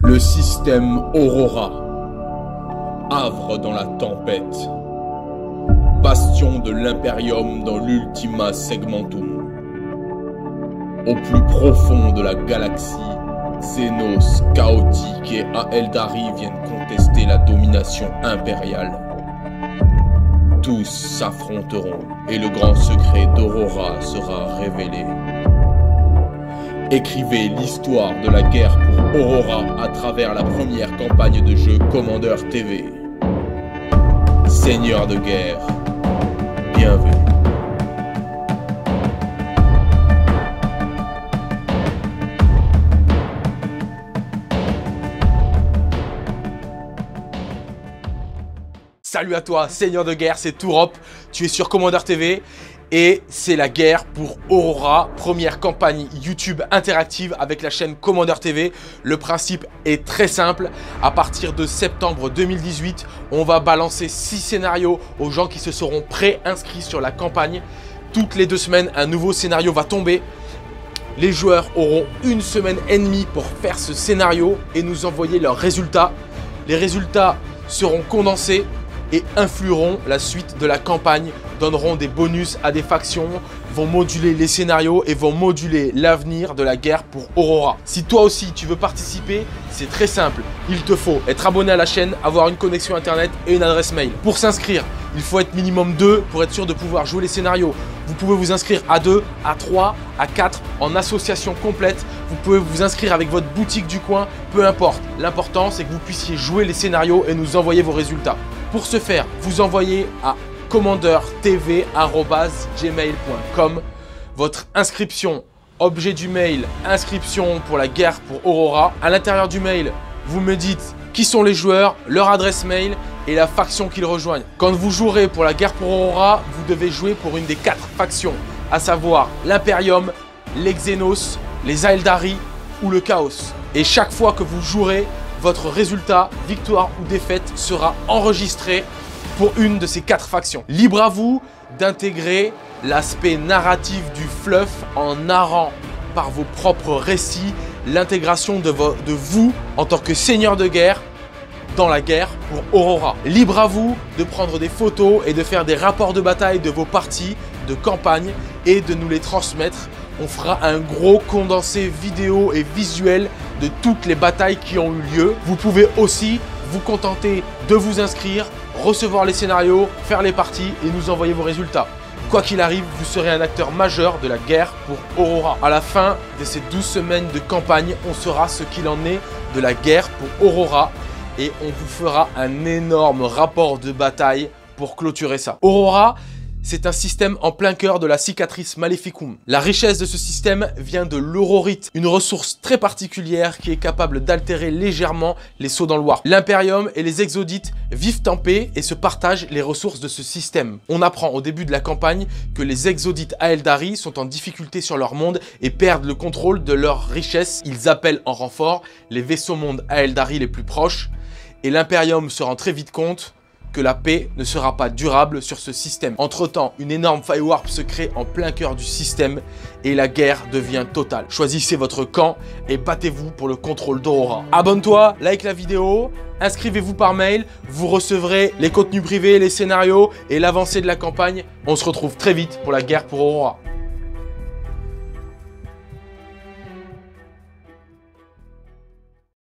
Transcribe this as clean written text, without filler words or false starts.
Le système Aurora, havre dans la tempête, bastion de l'Imperium dans l'Ultima Segmentum. Au plus profond de la galaxie, Xenos, Chaotique et Aeldari viennent contester la domination impériale. Tous s'affronteront et le grand secret d'Aurora sera révélé. Écrivez l'histoire de la guerre pour Aurora à travers la première campagne de jeu Commander TV. Seigneur de guerre, bienvenue. Salut à toi, Seigneur de guerre, c'est Tourop, tu es sur Commander TV et c'est la guerre pour Aurora, première campagne YouTube interactive avec la chaîne Commander TV. Le principe est très simple, à partir de septembre 2018, on va balancer 6 scénarios aux gens qui se seront pré-inscrits sur la campagne. Toutes les 2 semaines, un nouveau scénario va tomber. Les joueurs auront 1 semaine et demie pour faire ce scénario et nous envoyer leurs résultats. Les résultats seront condensés et influeront la suite de la campagne, donneront des bonus à des factions, vont moduler les scénarios et vont moduler l'avenir de la guerre pour Aurora. Si toi aussi tu veux participer, c'est très simple. Il te faut être abonné à la chaîne, avoir une connexion internet et une adresse mail. Pour s'inscrire, il faut être minimum 2 pour être sûr de pouvoir jouer les scénarios. Vous pouvez vous inscrire à 2, à 3, à 4 en association complète. Vous pouvez vous inscrire avec votre boutique du coin, peu importe. L'important, c'est que vous puissiez jouer les scénarios et nous envoyer vos résultats. Pour ce faire, vous envoyez à commandertv@gmail.com votre inscription, objet du mail, inscription pour la guerre pour Aurora. À l'intérieur du mail, vous me dites qui sont les joueurs, leur adresse mail et la faction qu'ils rejoignent. Quand vous jouerez pour la guerre pour Aurora, vous devez jouer pour une des 4 factions, à savoir l'Imperium, les Xenos, les Aeldari ou le Chaos. Et chaque fois que vous jouerez, votre résultat, victoire ou défaite, sera enregistré pour une de ces 4 factions. Libre à vous d'intégrer l'aspect narratif du fluff en narrant par vos propres récits l'intégration de vous en tant que seigneur de guerre dans la guerre pour Aurora. Libre à vous de prendre des photos et de faire des rapports de bataille de vos parties de campagne et de nous les transmettre. On fera un gros condensé vidéo et visuel de toutes les batailles qui ont eu lieu. Vous pouvez aussi vous contenter de vous inscrire, recevoir les scénarios, faire les parties et nous envoyer vos résultats. Quoi qu'il arrive, vous serez un acteur majeur de la guerre pour Aurora. À la fin de ces 12 semaines de campagne, on saura ce qu'il en est de la guerre pour Aurora et on vous fera un énorme rapport de bataille pour clôturer ça. Aurora, c'est un système en plein cœur de la cicatrice Maleficum. La richesse de ce système vient de l'aurorite, une ressource très particulière qui est capable d'altérer légèrement les sauts dans le warp. L'Imperium et les Exodites vivent en paix et se partagent les ressources de ce système. On apprend au début de la campagne que les Exodites Aeldari sont en difficulté sur leur monde et perdent le contrôle de leur richesse. Ils appellent en renfort les vaisseaux mondes Aeldari les plus proches et l'Imperium se rend très vite compte que la paix ne sera pas durable sur ce système. Entre-temps, une énorme faille warp se crée en plein cœur du système et la guerre devient totale. Choisissez votre camp et battez-vous pour le contrôle d'Aurora. Abonne-toi, like la vidéo, inscrivez-vous par mail, vous recevrez les contenus privés, les scénarios et l'avancée de la campagne. On se retrouve très vite pour la guerre pour Aurora.